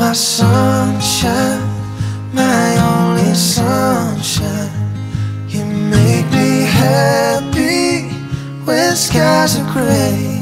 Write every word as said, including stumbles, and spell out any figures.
my sunshine, my only sunshine. You make me happy when skies are gray.